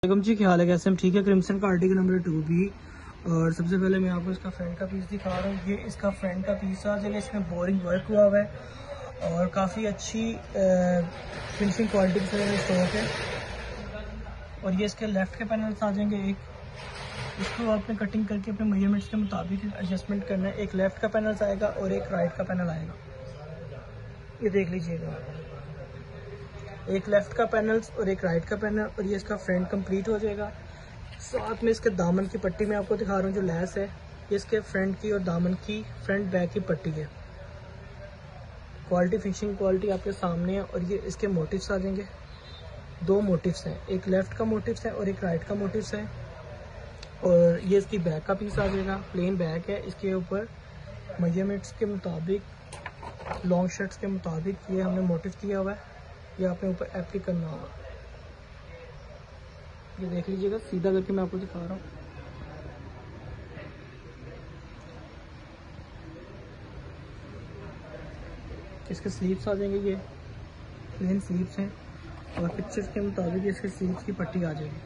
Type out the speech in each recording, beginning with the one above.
जी, क्या हाल है, कैसे हम? ठीक है। क्रिम्सन का आर्टिकल नंबर 2 भी। और सबसे पहले मैं आपको इसका फ्रंट का पीस दिखा रहा हूँ। ये इसका फ्रंट का पीस आ जाएगा। इसमें बोरिंग वर्क हुआ हुआ है और काफ़ी अच्छी फिनिशिंग क्वालिटी के साथ स्टॉक है। और ये इसके लेफ़्ट के पैनल्स आ जाएंगे। एक इसको आपने कटिंग करके अपने मेजरमेंट्स के मुताबिक एडजस्टमेंट करना है। एक लेफ़्ट का पैनल आएगा और एक राइट का पैनल आएगा। ये देख लीजिएगा, एक लेफ़्ट का पैनल और एक राइट का पैनल। और ये इसका फ्रंट कंप्लीट हो जाएगा। साथ में इसके दामन की पट्टी मैं आपको दिखा रहा हूँ। जो लैस है ये इसके फ्रंट की और दामन की फ्रंट बैक की पट्टी है। क्वालिटी फिनिशिंग क्वालिटी आपके सामने है। और ये इसके मोटिव्स आ जाएंगे। दो मोटिव्स हैं, एक लेफ़्ट का मोटिव्स है और एक राइट का मोटिव्स है। और ये इसकी बैक का पीस आ जाएगा। प्लेन बैक है। इसके ऊपर मेजरमेंट्स के मुताबिक, लॉन्ग शर्ट्स के मुताबिक ये हमने मोटिव किया हुआ है। ये आपने ऊपर एप्ली करना होगा। ये देख लीजिएगा, सीधा करके मैं आपको दिखा रहा हूँ। इसके स्लीव्स आ जाएंगे। ये प्लेन स्लीव्स हैं और पिक्चर्स के मुताबिक इसके स्लीव्स की पट्टी आ जाएगी।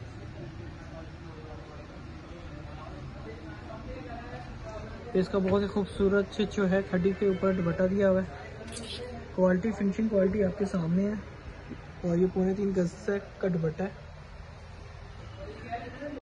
इसका बहुत ही खूबसूरत से जो है खड़ी के ऊपर दुपट्टा दिया हुआ है। क्वालिटी फिनिशिंग क्वालिटी आपके सामने है। और ये 3.25 गज का दुपट्टा है।